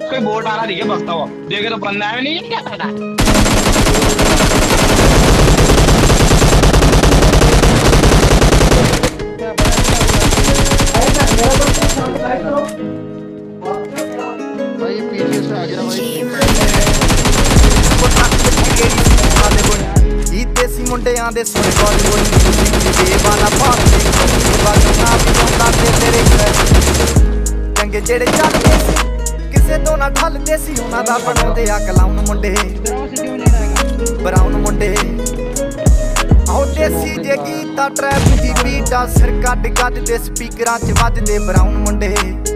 कोई बोट आ रहा दिखे भगता हुआ, देखे तो पन्ना है नहीं क्या करना। भाई पीछे से आ गया भाई देसी मुंडियां दे सोने बॉलीवुड बेवाना भांदे बाजना बिंदा ते तेरे चंगे जेड़े चलदे किसे तो ना ढलदे सी उन्हां दा बनाउंदे आ कलाउन मुंडे ब्राउन मुंडे आओ देसी जे गीता ट्रैप दी बीटा सिर कट गज दे स्पीकरां च वजदे ब्राउन मुंडे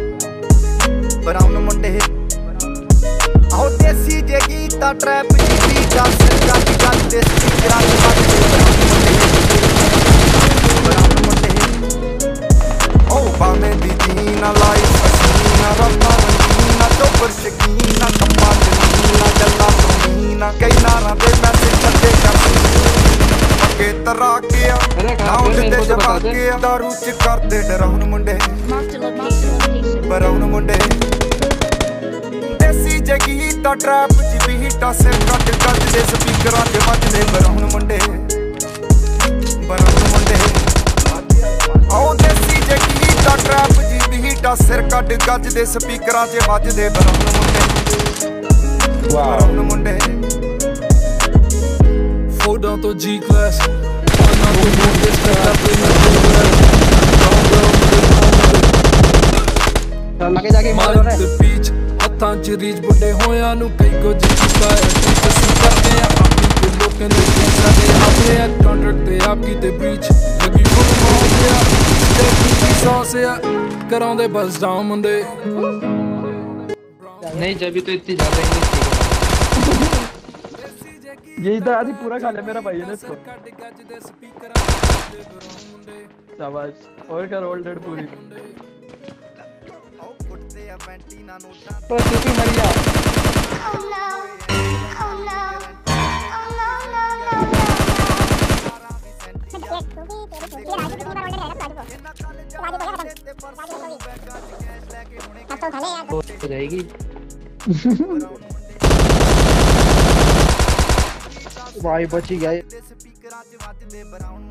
आओ देसी जे गीता ट्रैप दी बीटा सिर कट गज दे स्पीकरां च वजदे ब्राउन मुंडे ओ बाने दी जीना लाई पसीना रब्बा रंगीना चोपर शकीना कम्मा जमीना जल्ला सुनीना कई नारा दे मैसेज छड्डे कर के तरा गया नाउंड दे जवा के दारू च करदे डराउन मुंडे ब्राउन मुंडे देसी जगीता ट्रैप च बीटा सिर कट गज दे स्पीकरां च वजदे ब्राउन मुंडे आओ देसी जगीता ट्रैप च बीटा सिर कट गज दे स्पीकरां च वजदे ब्राउन मुंडे Foldão tô de classe, não tô bom despertar लगे जाके मार रहा है बीच हत्थां च रीच बुड्ढे होया नु कई कुछ चुका है ਅਸੀਂ ਕਰਦੇ ਆ ਆਪਣੀ ਤੇ ਲੋਕਾਂ ਦੇ ਸਾਡੇ ਆਪਣੇ ਕੰਟਰੈਕਟ ਤੇ ਆਪਕੀ ਤੇ ਬ੍ਰੀਚ ਲੱਗੀ ਫੁੱਲ ਹੋ ਗਿਆ ਸਟੇਪ ਦੀ ਸੌਸ ਆ ਕਰਾਉਂਦੇ ਬਸ ਡਾਊਨ ਮੁੰਡੇ नहीं जब भी तो इतनी ज्यादा इंग्लिश यही था आदि पूरा खा लिया मेरा भाई ने इसको। शाबाश और क्या रोल डेड पूरी पर तू मर जा हो जाएगी भाई बची गया।